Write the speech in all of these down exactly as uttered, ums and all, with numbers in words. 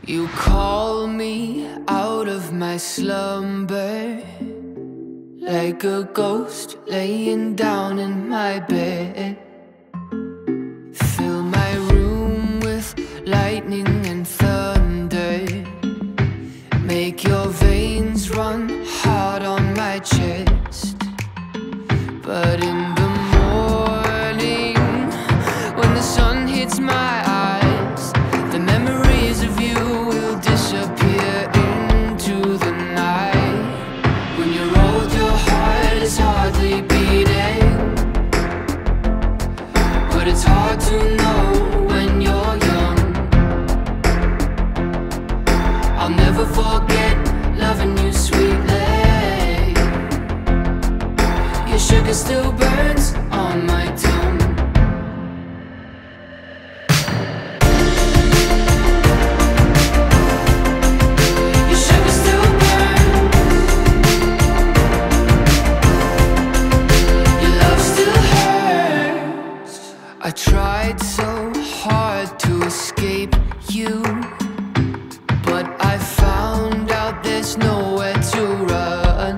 You call me out of my slumber, like a ghost laying down in my bed. Fill my room with lightning and thunder, make your veins run hard on my chest. But in the morning, when the sun hits my eyes, the memories of you will disappear into the night. When you're old, your heart is hardly beating, but it's hard to know when you're young. I'll never forget loving you sweetly. Your sugar still burns on my tongue. Your sugar still burns. Your love still hurts. I tried so hard to escape you, but I found out there's nowhere to run.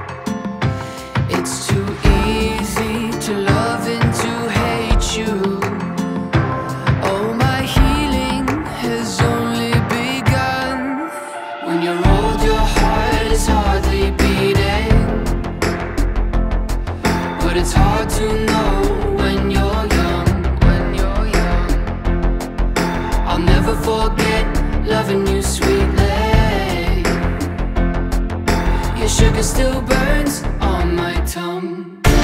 It's too easy to love and to hate you. Oh, my healing has only begun. When you're old, your heart is hardly beating, but it's hard to know when you're young. When you're young, I'll never forget loving you sweetly. Your sugar still burns on my tongue.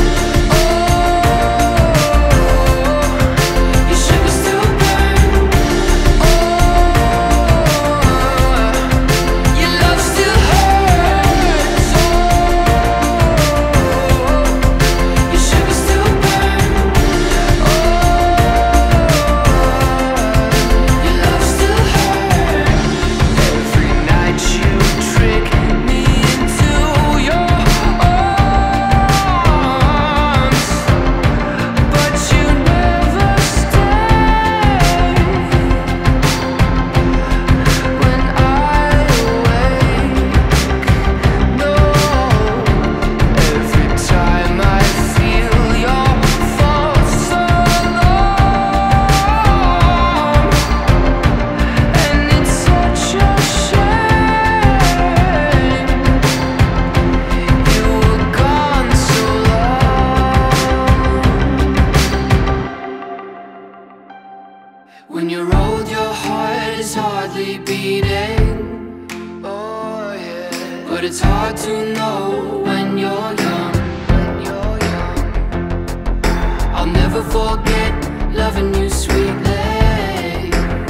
When you're old, your heart is hardly beating. Oh yeah. But it's hard to know when you're young. When you're young, I'll never forget loving you sweetly.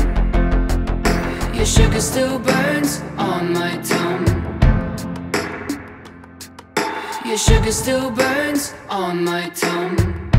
Your sugar still burns on my tongue. Your sugar still burns on my tongue.